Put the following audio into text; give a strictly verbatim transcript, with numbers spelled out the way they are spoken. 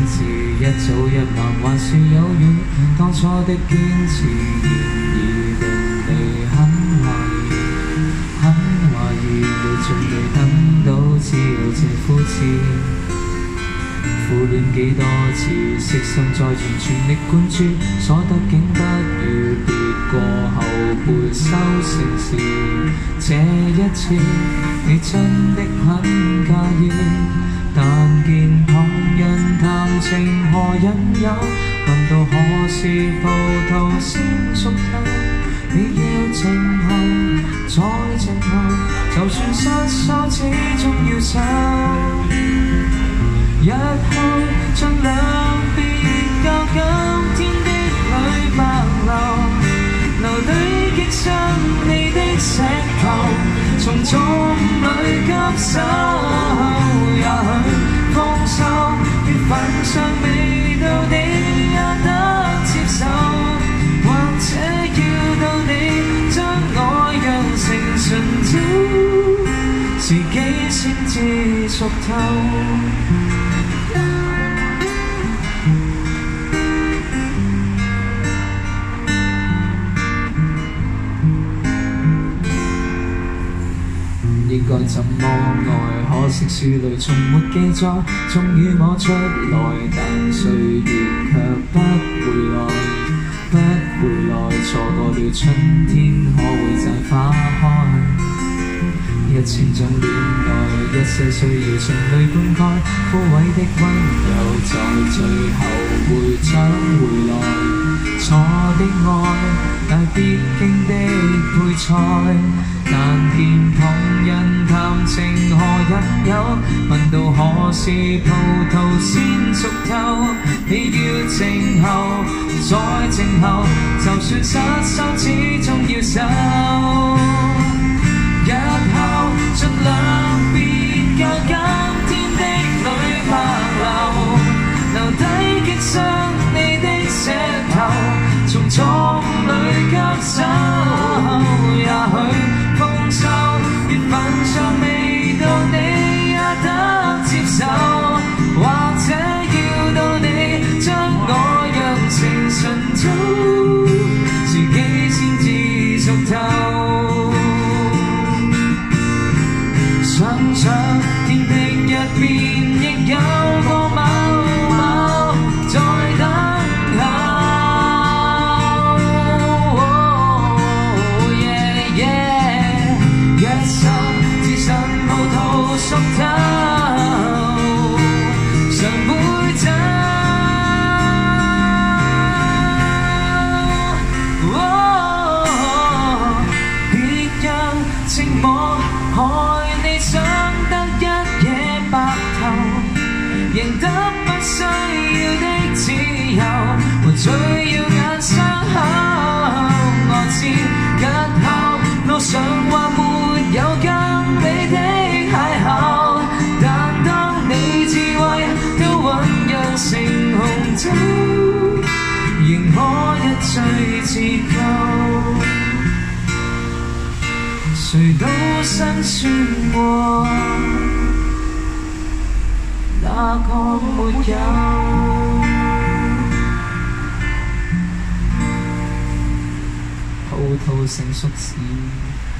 自一早一晚還是有緣，當初的堅持現已令你很懷疑，很懷疑，你盡未等到只有這膚淺。苦戀幾多次，悉心再完全力灌注，所得竟不如別過後輩收成時。這一次你真的很介意，但見旁人談情何引誘，問到何時葡萄先熟透，你要靜候再靜候，就算失手始終要走。日後盡量別教今天的淚白流，留低擊傷你的石頭，從錯誤裏吸收。也許豐收月份尚未到，你也得接受，或者要到你將我釀成醇酒，自己先至熟透。應該怎麼愛？可惜書裏從沒記載，終於摸出來，但歲月卻不回來，不回來。錯過了春天，可會再花開？一千種戀愛，一些需要情侶灌溉，枯萎的溫柔在最後會長回來。錯的愛，但必經的配菜。但見旁人談情何引誘，問到何時葡萄先熟透，你要靜候再靜候，就算失手始終要守。日後盡量別教今天的淚白流，留低擊傷你的石頭，從錯誤裏吸收。也許豐收月份尚未到，你也得接受，或者要到你將我釀成醇酒，自己先至熟透。想想天平入面亦有個某某在等候。熟透，常會走。別讓寂寞害你想得一夜白頭，贏得不需要的自由，和最耀眼傷口。我知日後路上或沒有更美的邂逅，但當你智慧都醖釀成紅酒，仍可一醉自救。誰都辛酸過，哪個沒有？葡萄成熟時